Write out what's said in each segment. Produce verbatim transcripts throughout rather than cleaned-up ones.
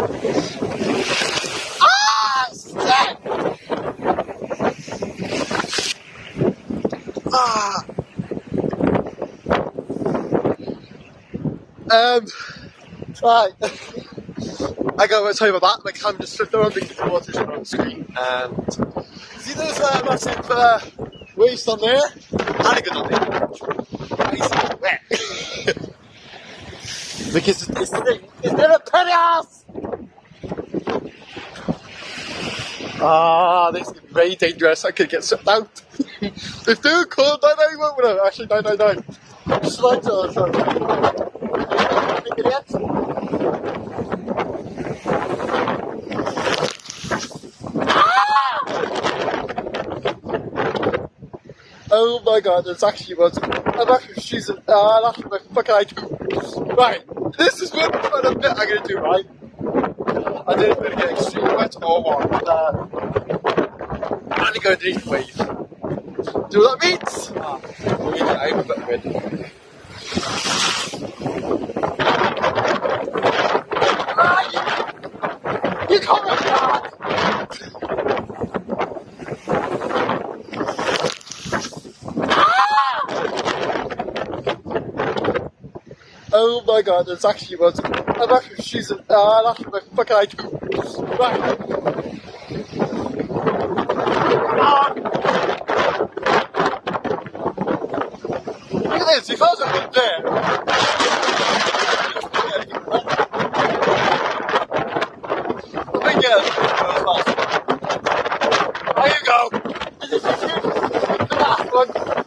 Ah, shit! Ah. Um, right. I gotta tell you about that. My camera just flipped around because the water's on the screen. And see, there's a massive uh, waste on there. And a good on there. It's wet. Because this thing is gonna put us! Ah, this is very dangerous. I could get swept out. If dude called nine nine one, no, actually nine nine nine. Just like to, sorry. Idiot. Ah! Oh my god, there's actually was. I'm actually choosing. Ah, uh, that's what the fuck I do. Right, this is what the bit I'm gonna do, right? I didn't really get extremely wet or warm. Uh, I'm only going to need the wave. Do what that means? Ah, we need to aim a bit of wind. Ah, you, you can't make that! Ah! Oh my god, there's actually was. I'm actually choosing. Ah, uh, that's what the fuck I do. Right. Ah! Look at this, if I was up there. Let me get it. There you go. This is the last one.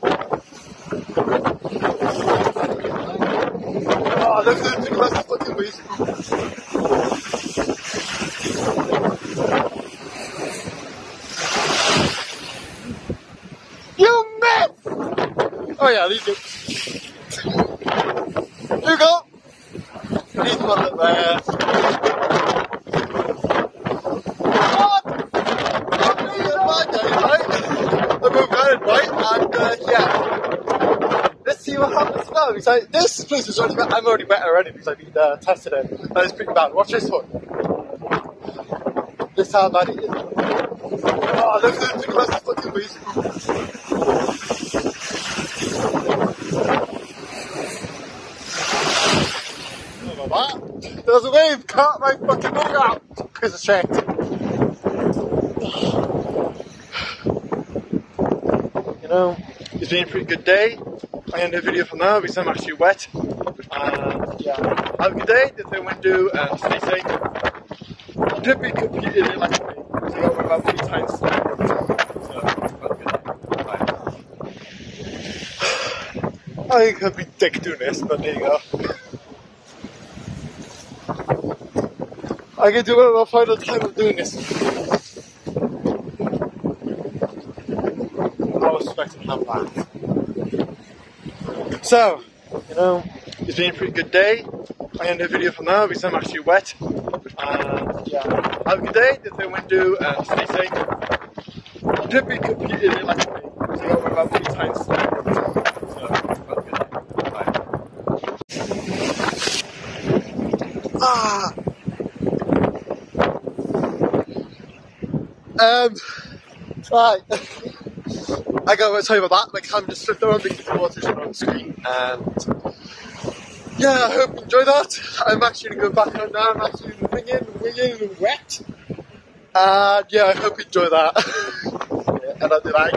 Oh, look at the rest of the fucking waste. You missed! Oh yeah, these go. Here you go. These one up there. What? I'm moving right, right? I'm moving right, right? And uh, yeah. Let's see what happens now. Because I, this place is already wet. I'm already wet already because I've been uh, tested it. And it's pretty bad. Watch this one. This is how bad it is. Oh, look at the rest of the fucking waste. What? There's a wave, can't my fucking boat out because of shit. You know, it's been a pretty good day. I end the video for now because I'm actually wet. And yeah, have a good day, there's no wind do, and stay safe. Don't be completely like me, because I got about three times. So, have a good day. Bye. I could be dick doing this, but there you go. I can do it my final time of doing this. I was expecting to have that. So, you know, it's been a pretty good day. I end the video for now because I'm actually wet. And yeah, have a good day, there's no wind do, and stay safe. Don't be completely like me, because I got about three times. So, have a good day. Bye. Ah! Um, right. I gotta tell you about that. My camera just flipped around because the water's on the screen. And yeah, I hope you enjoy that. I'm actually going to go back out now. I'm actually winging, winging and wet. And yeah, I hope you enjoy that. Yeah, and I'll do that.